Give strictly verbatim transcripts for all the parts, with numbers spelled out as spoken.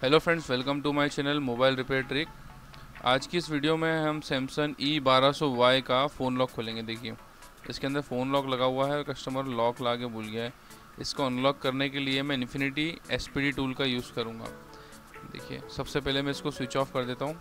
Hello friends, welcome to my channel mobile repair trick. आज की इस वीडियो में हम सैमसंग ई बारह सौ वाई का फ़ोन लॉक खोलेंगे। देखिए, इसके अंदर फ़ोन लॉक लगा हुआ है और कस्टमर लॉक ला के भूल गया है। इसको अनलॉक करने के लिए मैं infinity S P D tool का यूज़ करूँगा। देखिए, सबसे पहले मैं इसको स्विच ऑफ कर देता हूँ।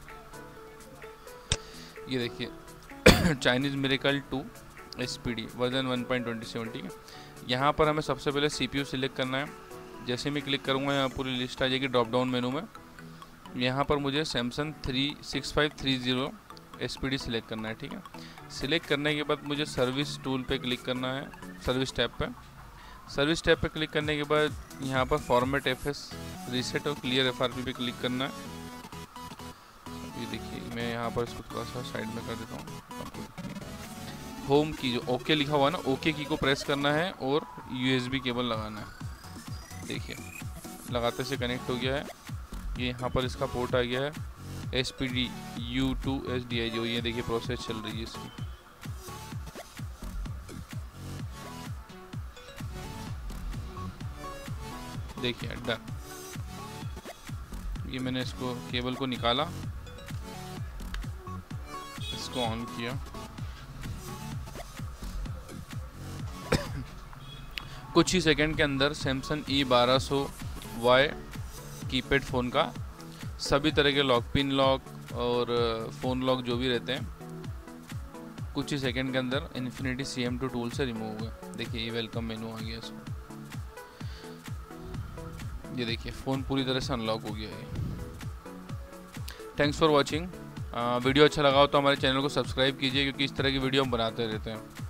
ये देखिए Chinese miracle two S P D version one point twenty seven. ठीक है, यहाँ पर हमें सबसे पहले सी पी यू सिलेक्ट करना है। जैसे मैं क्लिक करूँगा, यहाँ पूरी लिस्ट आ जाएगी ड्रॉप डाउन मेनू में। यहाँ पर मुझे Samsung three six five three zero S P D select करना है। ठीक है, सिलेक्ट करने के बाद मुझे सर्विस टूल पे क्लिक करना है, सर्विस टैब पे। सर्विस टैब पे क्लिक करने के बाद यहाँ पर फॉर्मेट एफ एस रीसेट और क्लियर एफ आर पी पे क्लिक करना है। ये देखिए, मैं यहाँ पर इसको थोड़ा सा साइड में कर देता हूँ। होम की जो ओके लिखा हुआ है ना, ओके की को प्रेस करना है और यू एस बी केबल लगाना है। देखिए, लगाते से कनेक्ट हो गया है। ये यहाँ पर इसका पोर्ट आ गया है S P D U two S D I जो ये देखिए प्रोसेस चल रही है इसकी। देखिए डन। ये मैंने इसको केबल को निकाला, इसको ऑन किया। कुछ ही सेकंड के अंदर सैमसंग ई बारह सौ वाई कीपैड फ़ोन का सभी तरह के लॉक, पिन लॉक और फ़ोन लॉक जो भी रहते हैं, कुछ ही सेकंड के अंदर infinity C M two tool से रिमूव हुए। देखिए, ये वेलकम मेनू आ गया इसको। ये देखिए, फ़ोन पूरी तरह से अनलॉक हो गया है। Thanks for watching. वीडियो अच्छा लगा हो तो हमारे चैनल को सब्सक्राइब कीजिए, क्योंकि इस तरह की वीडियो हम बनाते रहते हैं।